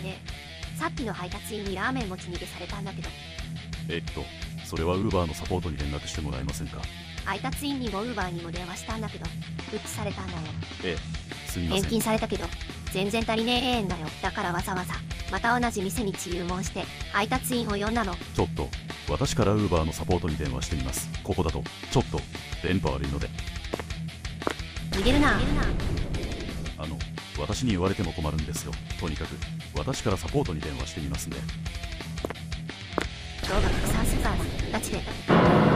ねえ、さっきの配達員にラーメン持ち逃げされたんだけど。 それは Uber のサポートに連絡してもらえませんか？ 配達員にも Uber にも電話したんだけど、復帰されたんだよ。 すみません。 返金されたけど、全然足りねえんだよ。だからわざわざ、また同じ店に注文して、配達員を呼んだの。 ちょっと、私から Uber のサポートに電話してみます。ここだと、ちょっと、電波悪いので。 逃げるな。 私に言われても困るんですよ。とにかく、私からサポートに電話してみますね。 動画拡散するからな、ガチで。